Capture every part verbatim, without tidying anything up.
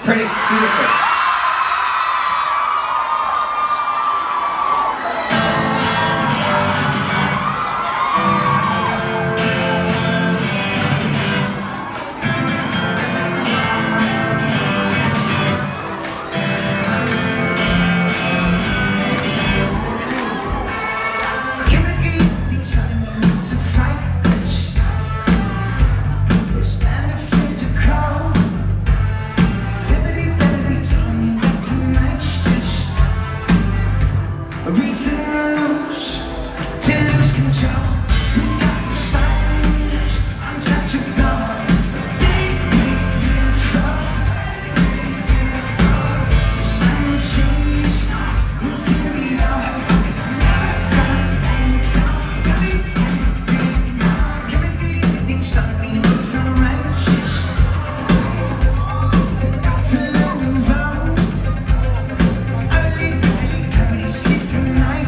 Pretty beautiful. A reason to lose, to lose control. You got the silence, untouchable. Take me from Simon Chase, material. It's never gonna end. Tell me anything now. Give me anything, stop me, it's unrighteous. Got to let me know. I believe that comedy sits tonight.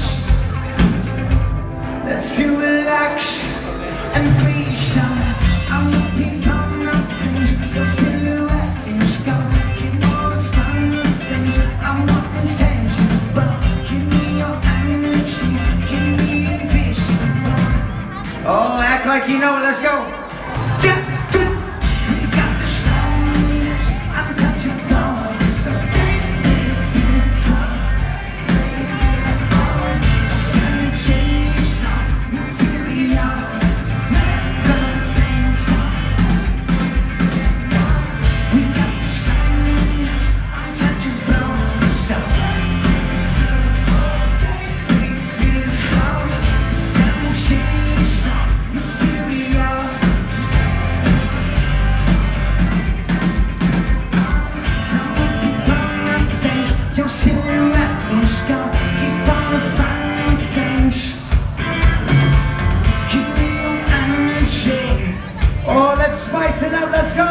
Let's do relax and freeze down. I'm looking on nothing. Your silhouette is gone. Give me all the finer things. I'm not intentional. Give me your energy. Give me invisible. Oh, act like you know it. Let's go. We got the silence, untouchable. So take me from Simon Chase, material. Never gonna end. We got the silence, untouchable. So take me from Simon Chase, material. Your silhouette is gone. Keep on the fine things. Keep me your energy. Oh, let's spice it up. Let's go.